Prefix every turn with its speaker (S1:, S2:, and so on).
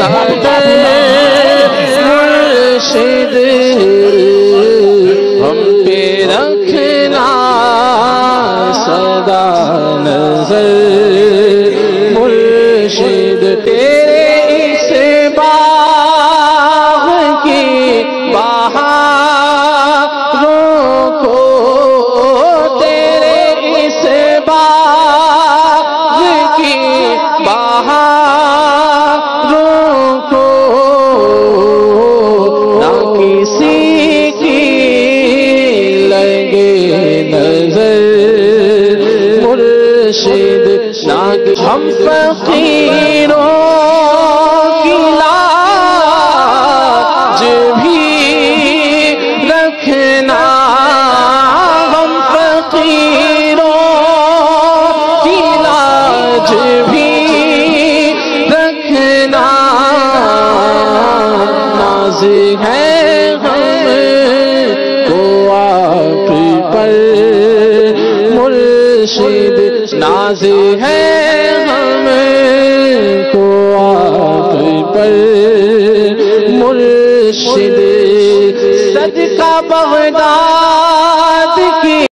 S1: مرشد ہم پہ رکھنا سدا نظر مرشد تیرے اس باغ کی بہاروں کو تیرے اس باغ کی بہاروں کو نہ کسی کی لگے نظر مرشد نہ ہم فقیروں کی لاج بھی رکھنا ہم فقیروں کی لاج بھی رکھنا ناز ہے ہم کو آپ پر مرشد ناز ہے ہم کو آپ پر مرشد صدقہ بغداد